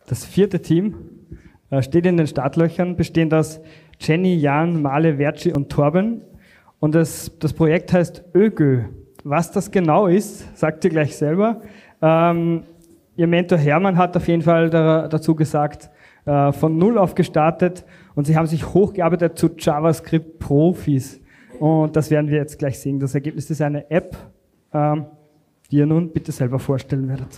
Das vierte Team steht in den Startlöchern, bestehend aus Jenny, Jan, Male, Verci und Torben. Und das Projekt heißt ÖGÖ. Was das genau ist, sagt ihr gleich selber. Ihr Mentor Hermann hat auf jeden Fall dazu gesagt, von Null auf gestartet und sie haben sich hochgearbeitet zu JavaScript-Profis. Und das werden wir jetzt gleich sehen. Das Ergebnis ist eine App, die ihr nun bitte selber vorstellen werdet.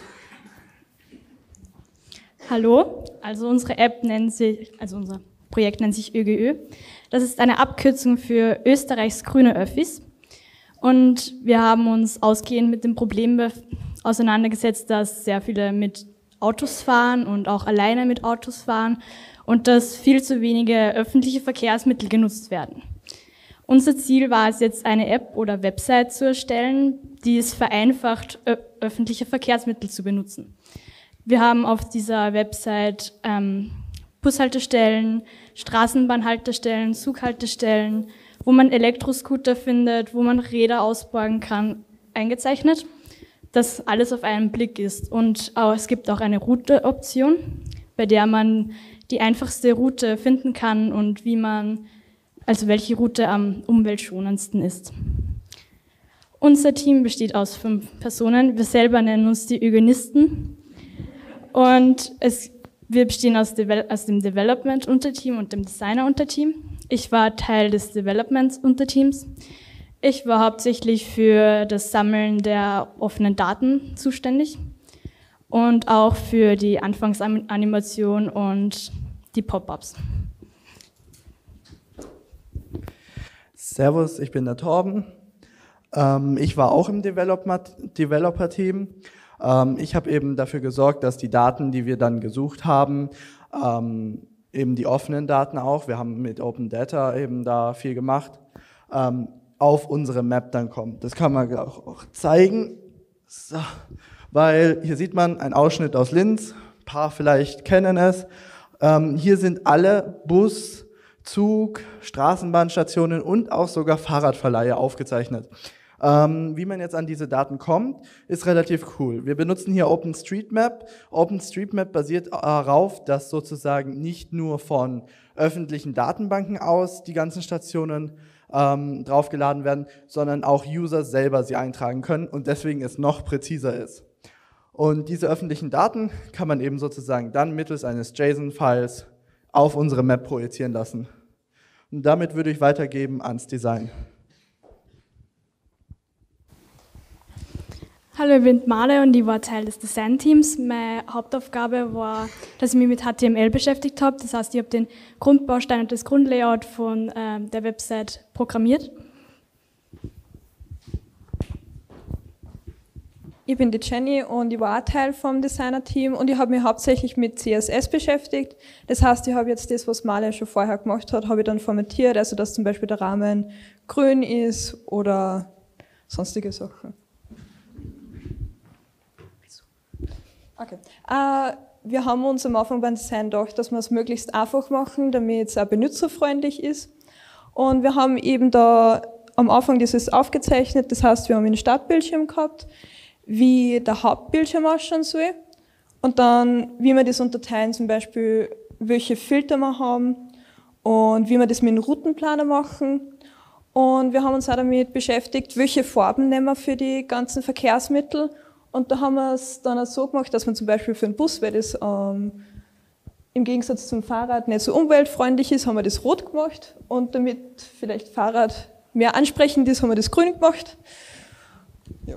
Hallo, also unser Projekt nennt sich ÖGÖ. Das ist eine Abkürzung für Österreichs grüne Öffis. Und wir haben uns ausgehend mit dem Problem auseinandergesetzt, dass sehr viele mit Autos fahren und auch alleine mit Autos fahren und dass viel zu wenige öffentliche Verkehrsmittel genutzt werden. Unser Ziel war es jetzt, eine App oder Website zu erstellen, die es vereinfacht, öffentliche Verkehrsmittel zu benutzen. Wir haben auf dieser Website Bushaltestellen, Straßenbahnhaltestellen, Zughaltestellen, wo man Elektroscooter findet, wo man Räder ausborgen kann, eingezeichnet, dass alles auf einen Blick ist. Und es gibt auch eine Route-Option, bei der man die einfachste Route finden kann und welche Route am umweltschonendsten ist. Unser Team besteht aus 5 Personen. Wir selber nennen uns die ÖGÖnisten. Und wir bestehen aus dem Development-Unterteam und dem Designer-Unterteam. Ich war Teil des Development-Unterteams. Ich war hauptsächlich für das Sammeln der offenen Daten zuständig und auch für die Anfangsanimation und die Pop-ups. Servus, ich bin der Torben. Ich war auch im Developer-Team. Ich habe eben dafür gesorgt, dass die Daten, die wir dann gesucht haben, eben die offenen Daten auch, wir haben mit Open Data eben da viel gemacht, auf unsere Map dann kommen. Das kann man auch zeigen, so, weil hier sieht man einen Ausschnitt aus Linz, ein paar vielleicht kennen es. Hier sind alle Bus-, Zug-, Straßenbahnstationen und auch sogar Fahrradverleihe aufgezeichnet. Wie man jetzt an diese Daten kommt, ist relativ cool. Wir benutzen hier OpenStreetMap. OpenStreetMap basiert darauf, dass sozusagen nicht nur von öffentlichen Datenbanken aus die ganzen Stationen draufgeladen werden, sondern auch User selber sie eintragen können und deswegen es noch präziser ist. Und diese öffentlichen Daten kann man eben sozusagen dann mittels eines JSON-Files auf unsere Map projizieren lassen. Und damit würde ich weitergeben ans Design. Hallo, ich bin Male und ich war Teil des Design-Teams. Meine Hauptaufgabe war, dass ich mich mit HTML beschäftigt habe. Das heißt, ich habe den Grundbaustein und das Grundlayout von der Website programmiert. Ich bin die Jenny und ich war auch Teil vom Designer-Team und ich habe mich hauptsächlich mit CSS beschäftigt. Das heißt, ich habe jetzt das, was Male schon vorher gemacht hat, habe ich dann formatiert, also dass zum Beispiel der Rahmen grün ist oder sonstige Sachen. Okay. Wir haben uns am Anfang beim Design gedacht, dass wir es möglichst einfach machen, damit es auch benutzerfreundlich ist. Und wir haben eben da am Anfang dieses aufgezeichnet, das heißt, wir haben einen Startbildschirm gehabt, wie der Hauptbildschirm ausschauen soll und dann, wie wir das unterteilen, zum Beispiel, welche Filter wir haben und wie wir das mit dem Routenplaner machen. Und wir haben uns auch damit beschäftigt, welche Farben nehmen wir für die ganzen Verkehrsmittel. Und da haben wir es dann auch so gemacht, dass man zum Beispiel für einen Bus, weil das im Gegensatz zum Fahrrad nicht so umweltfreundlich ist, haben wir das rot gemacht. Und damit vielleicht Fahrrad mehr ansprechend ist, haben wir das grün gemacht. Ja.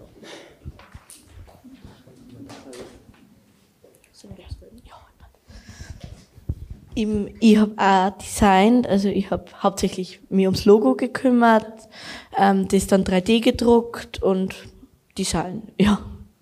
Ich habe auch designt, also ich habe hauptsächlich mich ums Logo gekümmert, das dann 3D gedruckt und Design, ja.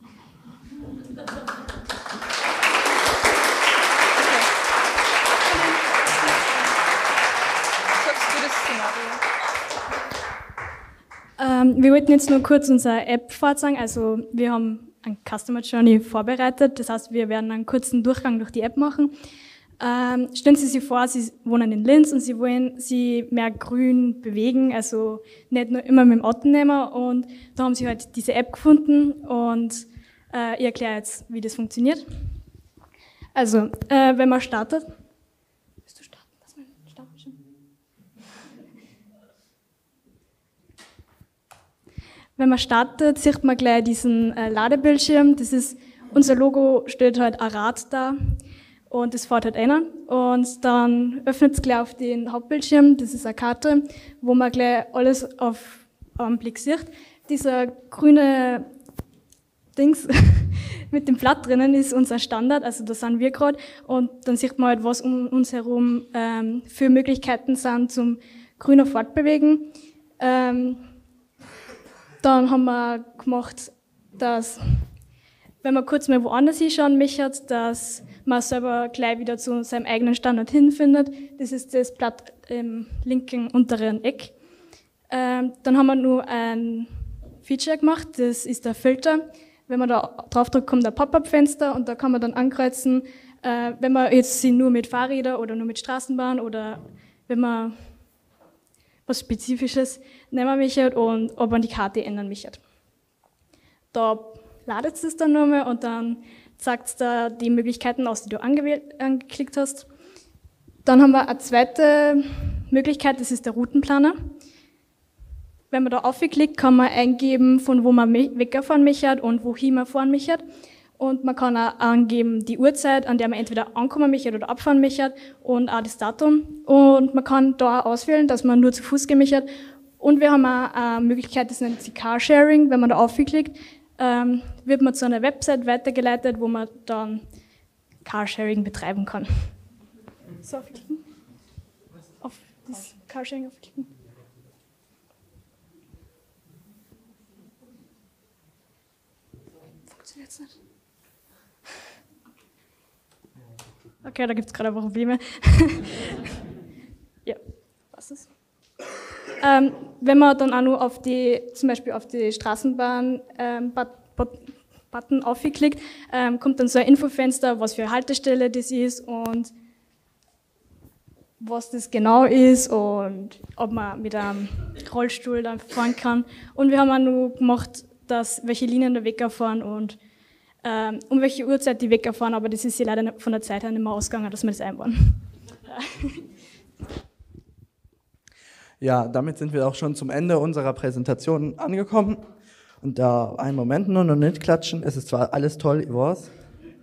Wir wollten jetzt nur kurz unsere App vorzeigen. Also wir haben ein Customer Journey vorbereitet. Das heißt, wir werden einen kurzen Durchgang durch die App machen. Stellen Sie sich vor, Sie wohnen in Linz und Sie wollen Sie mehr grün bewegen, also nicht nur immer mit dem Auto nehmen. Und da haben Sie halt diese App gefunden und ich erkläre jetzt, wie das funktioniert. Also, wenn man startet. Willst du starten? Lass mal starten schon. Wenn man startet, sieht man gleich diesen Ladebildschirm. Das ist, unser Logo stellt halt ein Rad da und das fährt halt einer. Und dann öffnet es gleich auf den Hauptbildschirm. Das ist eine Karte, wo man gleich alles auf einen Blick sieht. Dieser grüne Dings mit dem Blatt drinnen ist unser Standard, also da sind wir gerade. Und dann sieht man halt, was um uns herum für Möglichkeiten sind zum grüner Fortbewegen. Dann haben wir gemacht, dass, wenn man kurz mal woanders hinschauen möchte, dass man selber gleich wieder zu seinem eigenen Standort hinfindet. Das ist das Blatt im linken unteren Eck. Dann haben wir nur ein Feature gemacht, das ist der Filter. Wenn man da drauf drückt, kommt ein Pop-up-Fenster und da kann man dann ankreuzen, wenn man jetzt sie nur mit Fahrrädern oder nur mit Straßenbahn oder wenn man was Spezifisches nehmen möchte und ob man die Karte ändern möchte. Da ladet es dann nochmal und dann zeigt es da die Möglichkeiten aus, die du angeklickt hast. Dann haben wir eine zweite Möglichkeit, das ist der Routenplaner. Wenn man da aufklickt, kann man eingeben, von wo man wegfahren möchte und wohin man fahren möchte. Und man kann auch angeben die Uhrzeit, an der man entweder ankommen möchte oder abfahren möchte und auch das Datum. Und man kann da auch auswählen, dass man nur zu Fuß gehen möchte. Und wir haben auch eine Möglichkeit, das nennt sich Carsharing. Wenn man da aufklickt, wird man zu einer Website weitergeleitet, wo man dann Carsharing betreiben kann. So, aufklicken. Auf das Carsharing aufklicken. Jetzt nicht. Okay, da gibt es gerade aber Probleme. Ja, was ist? Wenn man dann auch nur auf die, zum Beispiel auf die Straßenbahn-Button aufklickt, kommt dann so ein Infofenster, was für eine Haltestelle das ist und was das genau ist und ob man mit einem Rollstuhl dann fahren kann. Und wir haben auch nur gemacht, dass welche Linien da wegfahren und um welche Uhrzeit die wegfahren, aber das ist ja leider von der Zeit her nicht mehr ausgegangen, dass wir das einbauen. Ja, damit sind wir auch schon zum Ende unserer Präsentation angekommen. Und da einen Moment nur noch nicht klatschen. Es ist zwar alles toll, ich weiß,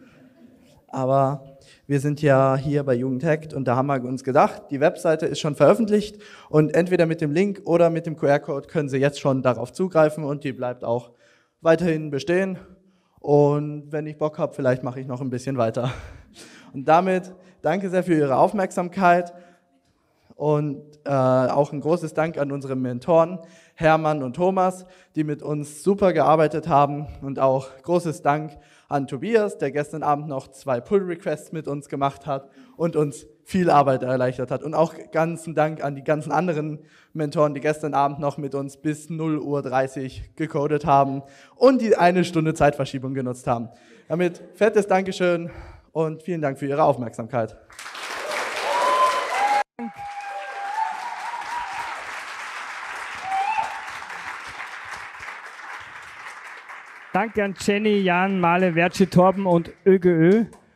aber wir sind ja hier bei Jugendhackt und da haben wir uns gedacht, die Webseite ist schon veröffentlicht und entweder mit dem Link oder mit dem QR-Code können Sie jetzt schon darauf zugreifen und die bleibt auch weiterhin bestehen. Und wenn ich Bock habe, vielleicht mache ich noch ein bisschen weiter. Und damit danke sehr für Ihre Aufmerksamkeit und auch ein großes Dank an unsere Mentoren Hermann und Thomas, die mit uns super gearbeitet haben und auch großes Dank an Tobias, der gestern Abend noch 2 Pull-Requests mit uns gemacht hat und uns viel Arbeit erleichtert hat. Und auch ganzen Dank an die ganzen anderen Mentoren, die gestern Abend noch mit uns bis 0:30 Uhr gecodet haben und die 1 Stunde Zeitverschiebung genutzt haben. Damit fettes Dankeschön und vielen Dank für Ihre Aufmerksamkeit. Danke an Jenny, Jan, Male, Verci, Torben und ÖGÖ.